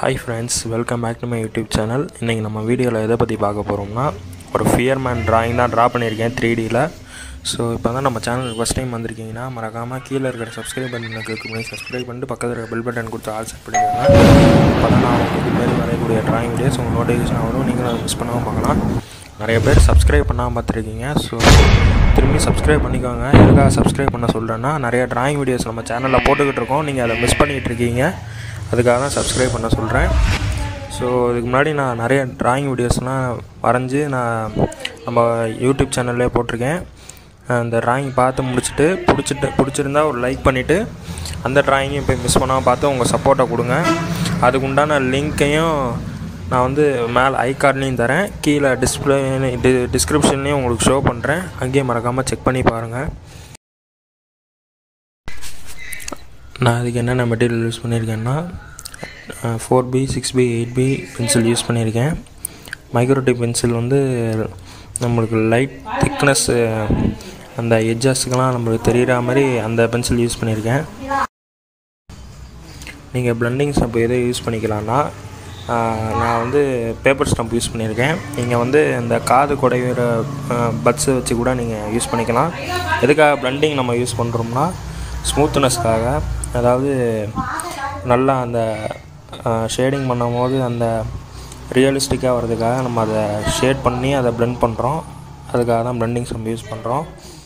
Hi friends, welcome back to my YouTube channel. இன்னைக்கு நம்ம வீடியோவில் எதை பற்றி பார்க்க போகிறோம்னா ஒரு ஃபியர்மேன் டிராயிங் தான் ட்ரா பண்ணியிருக்கேன் 3Dயில். ஸோ இப்போ தான் நம்ம சேனல் ஃபஸ்ட் டைம் வந்திருக்கீங்கன்னா மறக்காமல் கீழே இருக்கிற சப்ஸ்கிரைப் பட்டனை கிளிக் பண்ணி சப்ஸ்கிரைப் பண்ணிட்டு பக்கத்தில் இருக்கிற பெல் பட்டன் கொடுத்து ஆல் செட் பண்ணிடுங்க. அப்போ தான் நான் உங்களுக்கு மாரி வரையக்கூடிய டிராயிங் வீடியோஸ் உங்கள் நோட்டிஃபிகேஷன் வரும், நீங்களும் அதை மிஸ் பண்ணாமல் பார்க்கலாம். நிறைய பேர் சப்ஸ்கிரைப் பண்ணாமல் பார்த்துருக்கீங்க. ஸோ திரும்பி சப்ஸ்கிரைப் பண்ணிக்கோங்க. எதுக்காக சப்ஸ்கிரைப் பண்ண சொல்கிறேன்னா, நிறைய டிராயிங் வீடியோஸ் நம்ம சேனலில் போட்டுக்கிட்டு இருக்கோம், நீங்கள் அதை மிஸ் பண்ணிகிட்டு இருக்கீங்க. அதுக்காக தான் சப்ஸ்கிரைப் பண்ண சொல்கிறேன். ஸோ இதுக்கு முன்னாடி நான் நிறைய டிராயிங் வீடியோஸ்லாம் வரைஞ்சி நான் நம்ம யூடியூப் சேனல்லே போட்டிருக்கேன். அந்த டிராயிங் பார்த்து முடிச்சுட்டு பிடிச்சிருந்தா ஒரு லைக் பண்ணிவிட்டு அந்த டிராயிங்கையும் போய் மிஸ் பண்ணாமல் பார்த்து உங்கள் சப்போர்ட்டை கொடுங்க. அதுக்கு உண்டான லிங்க்கையும் நான் வந்து மேலே ஐ கார்ட்லேயும் தரேன், கீழே டிஸ்கிரிப்ஷன்லேயும் உங்களுக்கு ஷோ பண்ணுறேன். அங்கேயும் மறக்காமல் செக் பண்ணி பாருங்கள். நான் அதுக்கு என்னென்ன மெட்டீரியல் யூஸ் பண்ணியிருக்கேன்னா 4B 6B 8B pencil use பண்ணியிருக்கேன். மைக்ரோடிப் பென்சில் வந்து நம்மளுக்கு லைட் திக்னஸ் அந்த எட்ஜஸ்க்கெலாம் நம்மளுக்கு தெரிகிற மாதிரி அந்த பென்சில் யூஸ் பண்ணியிருக்கேன். நீங்கள் பிளெண்டிங் ஸ்டம்ப் எதை யூஸ் பண்ணிக்கலான்னா, நான் வந்து பேப்பர் ஸ்டம்ப் யூஸ் பண்ணியிருக்கேன். நீங்கள் வந்து இந்த காது குடையிற பட்ஸை வச்சு கூட நீங்கள் யூஸ் பண்ணிக்கலாம். எதுக்காக பிளெண்டிங் நம்ம யூஸ் பண்ணுறோம்னா, ஸ்மூத்னஸ்க்காக, அதாவது நல்லா அந்த ஷேடிங் பண்ணும் போது அந்த ரியலிஸ்டிக்காக வர்றதுக்காக நம்ம அதை ஷேட் பண்ணி அதை பிளெண்ட் பண்ணுறோம். அதுக்காக தான் பிளெண்டிங் ஸ்டம்ப் யூஸ் பண்ணுறோம்.